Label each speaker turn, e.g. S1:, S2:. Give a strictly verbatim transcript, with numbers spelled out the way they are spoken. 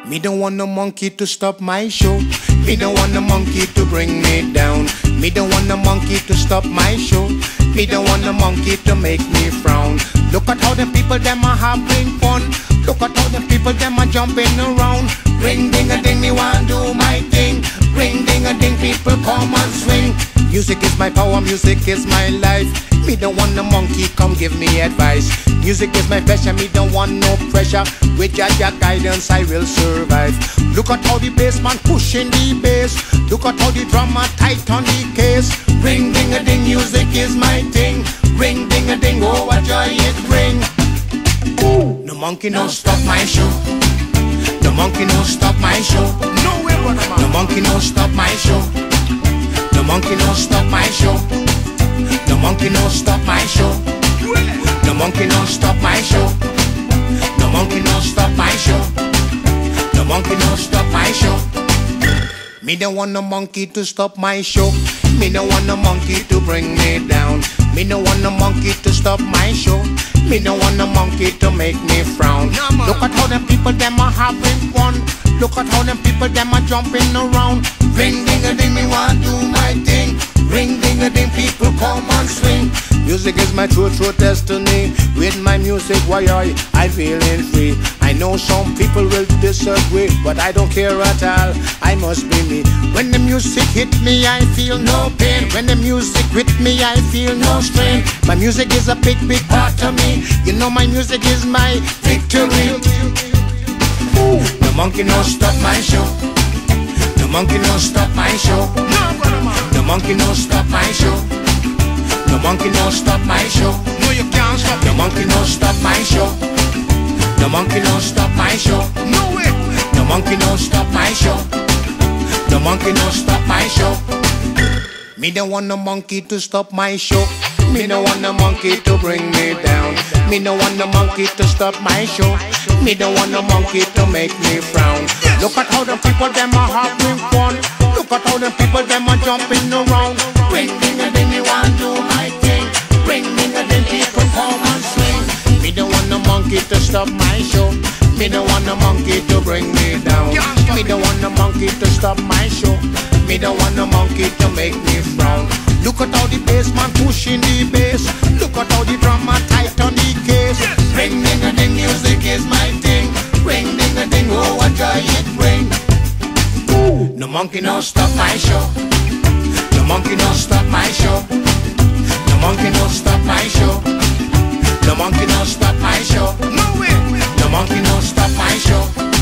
S1: Me don't want no monkey to stop my show. Me don't want no monkey to bring me down. Me don't want no monkey to stop my show. Me don't want no monkey to make me frown. Look at how the people them are having fun. Look at how the people them are jumping around. Ring ding a ding, me want do my thing. Ring ding a ding, people come and swing. Music is my power, music is my life. Me don't want no monkey come give me advice. Music is my passion, me don't want no pressure. With your, your guidance I will survive. Look at how the bass man pushing the bass. Look at how the drummer tight on the case. Ring ding a ding, music is my thing. Ring ding a ding, oh what joy it bring. No monkey no stop my show. No monkey no stop my show. No way, brother man. No monkey no stop my show. No monkey no stop my show. No monkey no stop my show. No monkey no stop my show. No monkey no stop my show. No monkey no stop my show. Me don't want no monkey to stop my show. Me don't want no monkey to bring me down. Me don't want no monkey to stop my show. Me don't want no monkey to make me frown. Look at how them people them are having fun. Look at how them people them are jumping around. Ring ding a ding, me want do my thing. Ring ding a ding, people come and swing. Music is my true, true destiny. With my music, why I, I feeling free. I know some people will disagree, but I don't care at all, I must be me. When the music hit me, I feel no pain. When the music with me, I feel no strain. My music is a big, big part of me. You know my music is my victory. No monkey no stop my show. No monkey no stop my show. No monkey no stop my show. No monkey no stop my show. No you can't stop. No monkey no stop my show. No monkey no stop my show. No way. No monkey no stop my show. No monkey no stop my show. Me don't want no monkey to stop my show. Me don't want no monkey to bring me down. Me don't want no monkey to stop my show. Me don't want no monkey to make me frown. Look at how the people them are having fun. Look at how the people them are jumping around. Ring ding a ding, me want do my thing. Ring ding a ding, people come and swing. Me don't want no monkey to stop my show. Me don't want no monkey to bring me down. Me don't want no monkey to stop my show. Me don't want no monkey to make me frown. Look at how the bass man pushing the bass. Look at how the drummer tight on the case. Ring ding a ding, music is my thing. Ring ding a ding, oh what joy it bring. No monkey no stop my show. No monkey no stop my show. No monkey no stop my show. No monkey no stop my show. No way. No monkey no stop my show.